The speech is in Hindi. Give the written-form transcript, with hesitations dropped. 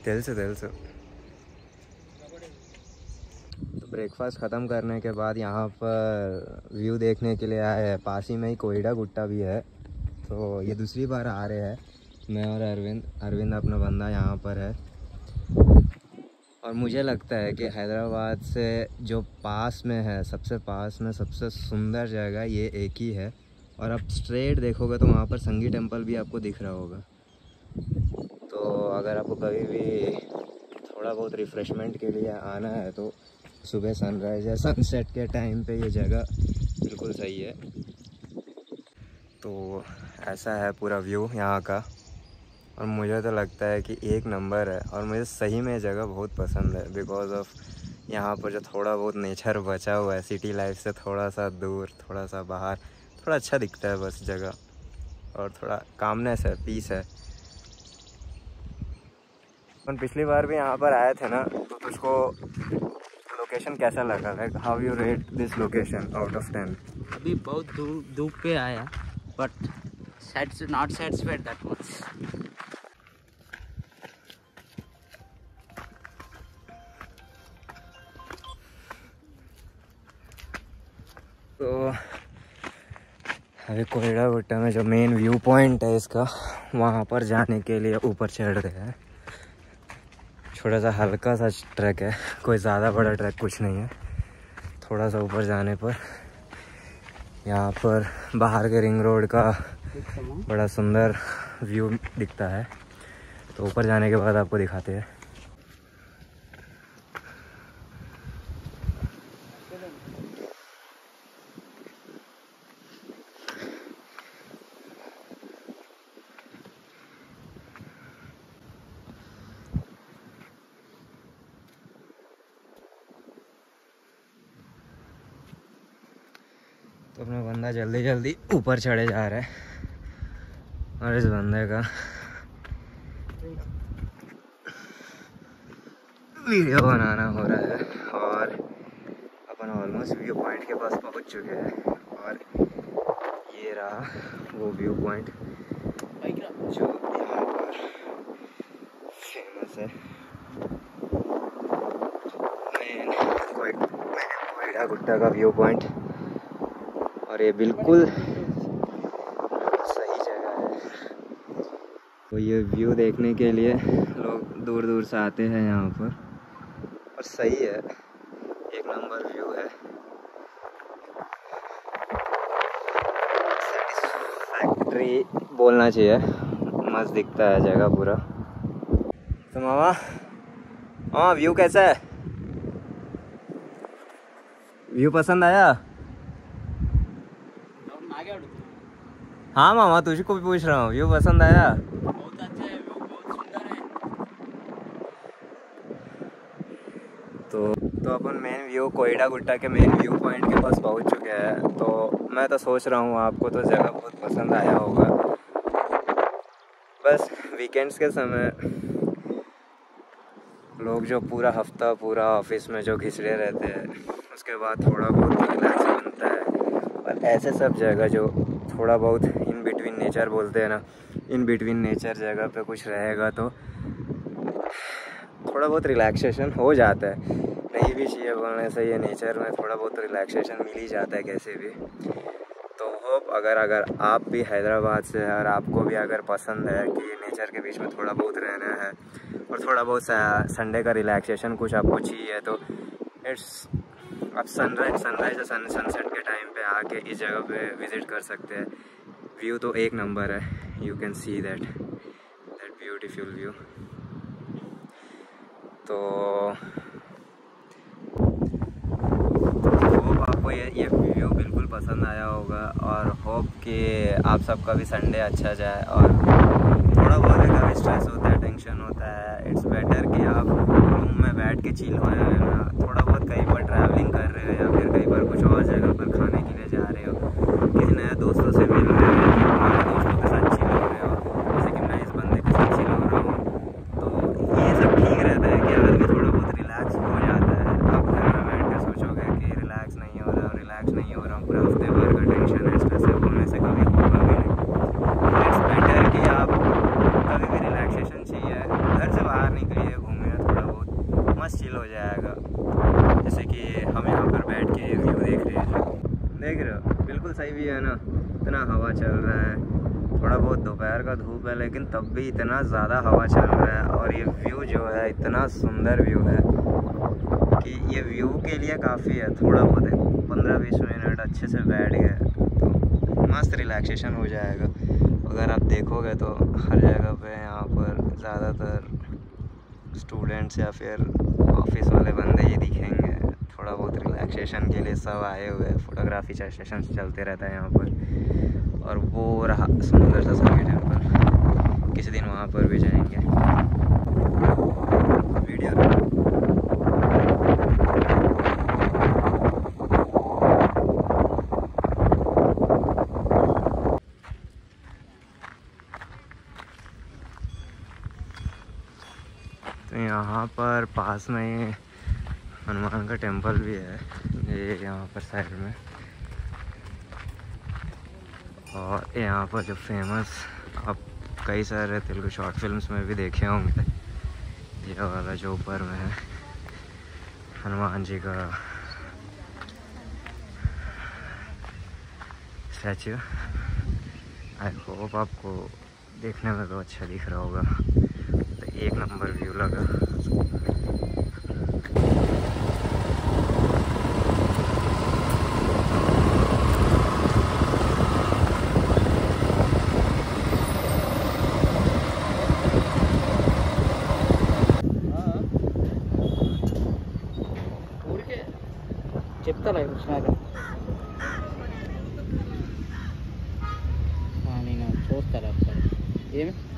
తెలుసు తెలుసు। तो ब्रेकफास्ट ख़त्म करने के बाद यहाँ पर व्यू देखने के लिए आए हैं। पास ही में ही कोयडा गुट्टा भी है, तो ये दूसरी बार आ रहे हैं मैं और अरविंद अपना बंदा यहाँ पर है। और मुझे लगता है कि हैदराबाद से जो पास में है, सबसे पास में सबसे सुंदर जगह ये एक ही है। और आप स्ट्रेट देखोगे तो वहाँ पर संगी टेम्पल भी आपको दिख रहा होगा। तो अगर आपको कभी भी थोड़ा बहुत रिफ़्रेशमेंट के लिए आना है तो सुबह सनराइज़ या सनसेट के टाइम पे ये जगह बिल्कुल सही है। तो ऐसा है पूरा व्यू यहाँ का, और मुझे तो लगता है कि एक नंबर है। और मुझे सही में ये जगह बहुत पसंद है बिकॉज़ ऑफ यहाँ पर जो थोड़ा बहुत नेचर बचा हुआ है, सिटी लाइफ से थोड़ा सा दूर, थोड़ा सा बाहर, थोड़ा अच्छा दिखता है बस जगह, और थोड़ा कामनेस है, पीस है। अपन पिछली बार भी यहाँ पर आए थे ना, तो तुझको लोकेशन कैसा लगा? Like how you rate this location out of 10? अभी बहुत धूप पे आया, but not satisfied that much. तो अभी कोयडा गुट्टा में जो मेन व्यू पॉइंट है इसका, वहाँ पर जाने के लिए ऊपर चढ़ रहे हैं। छोटा सा हल्का सा ट्रैक है, कोई ज़्यादा बड़ा ट्रैक कुछ नहीं है। थोड़ा सा ऊपर जाने पर यहाँ पर बाहर के रिंग रोड का बड़ा सुंदर व्यू दिखता है। तो ऊपर जाने के बाद आपको दिखाते हैं। तो अपना बंदा जल्दी जल्दी ऊपर चढ़े जा रहा है, और इस बंदे का वीडियो बनाना हो रहा है। और अपन ऑलमोस्ट व्यू पॉइंट के पास पहुंच चुके हैं, और ये रहा वो व्यू पॉइंट जो यहाँ पर फेमस है, कोयडा गुट्टा का व्यू पॉइंट। और ये बिल्कुल सही जगह है। तो ये व्यू देखने के लिए लोग दूर दूर से आते हैं यहाँ पर, और सही है, एक नंबर व्यू है। फैक्ट्री बोलना चाहिए, मस्त दिखता है जगह पूरा। तो मामा व्यू कैसा है? व्यू पसंद आया? हाँ मामा, तुझको भी पूछ रहा हूँ, व्यू पसंद आया? बहुत अच्छा है, व्यू बहुत सुंदर है। तो अपन मेन व्यू कोयडा गुट्टा के मेन व्यू पॉइंट के पास पहुँच चुके हैं। तो मैं तो सोच रहा हूँ आपको तो जगह बहुत पसंद आया होगा। बस वीकेंड्स के समय लोग जो पूरा हफ्ता पूरा ऑफिस में जो घिसड़े रहते हैं, उसके बाद थोड़ा बहुत रिलैक्स बनता है। और ऐसे सब जगह जो थोड़ा बहुत इन बिटवीन नेचर बोलते हैं ना, इन बिटवीन नेचर जगह पे कुछ रहेगा तो थोड़ा बहुत रिलैक्सेशन हो जाता है। नहीं भी चाहिए बोलने से, ये नेचर में थोड़ा बहुत रिलैक्सेशन मिल ही जाता है कैसे भी। तो होप अगर आप भी हैदराबाद से है और आपको भी अगर पसंद है कि नेचर के बीच में थोड़ा बहुत रहना है और थोड़ा बहुत संडे का रिलैक्सेशन कुछ आपको चाहिए, तो आप सनराइज या सनसेट के टाइम पे आके इस जगह पे विज़िट कर सकते हैं। व्यू तो एक नंबर है, you can see that beautiful view. तो होप आपको ये व्यू बिल्कुल पसंद आया होगा, और होप कि आप सबका भी संडे अच्छा जाए। और थोड़ा बहुत अगर स्ट्रेस होता है, टेंशन होता है, इट्स बेटर कि आप रूम में बैठ के चिल हो जाए ना। थोड़ा बहुत कहीं पर ट्रैवलिंग कर रहे हो या फिर कहीं पर कुछ और जगह पर खाने के लिए जा रहे हो, किसी नए दोस्तों से मिल रहे हो, पुराने दोस्तों के साथ चिल हो रहे हो, जैसे कि मैं इस बंदे के साथ चिल हो रहा हूँ, तो ये सब ठीक रहता है कि आदमी थोड़ा बहुत रिलैक्स हो जाता है। आप घर में बैठ कर सोचोगे कि रिलैक्स नहीं हो रहा हूँ, पूरे हफ्ते भर का टेंशन है, स्ट्रेस है, बोलने से कभी होगा भी नहीं। इट्स बेटर कि आप कभी भी रिलैक्सेशन चाहिए, घर से बाहर निकलिए, देख रहे हो, बिल्कुल सही भी है ना। इतना हवा चल रहा है, थोड़ा बहुत दोपहर का धूप है लेकिन तब भी इतना ज़्यादा हवा चल रहा है। और ये व्यू जो है इतना सुंदर व्यू है कि ये व्यू के लिए काफ़ी है। थोड़ा बहुत है 15-20 मिनट अच्छे से बैठ गए तो मस्त रिलैक्सेशन हो जाएगा। अगर आप देखोगे तो हर जगह पे यहाँ पर ज़्यादातर स्टूडेंट्स या फिर ऑफिस वाले बंदे ही दिखेंगे। थोड़ा बहुत रिलैक्सेशन के लिए सब आए हुए हैं। फोटोग्राफी सेशन चलते रहता है यहाँ पर। और वो रहा सुंदर सा सभी टेम्पल, किसी दिन वहाँ पर भी जाएंगे। वीडियो तो यहाँ पर पास में ही हनुमान का टेम्पल भी है, ये यहाँ पर साइड में। और यहाँ पर जो फेमस आप कई सारे तेलुगु शॉर्ट फिल्म्स में भी देखे होंगे, ये वाला जो ऊपर में है हनुमान जी का स्टैचू। आई होप आपको देखने में तो अच्छा दिख रहा होगा। तो एक नंबर व्यू लगा। చెప్తారా వచ్చినాక నేను చూస్తారా ఒకసారి ఏమి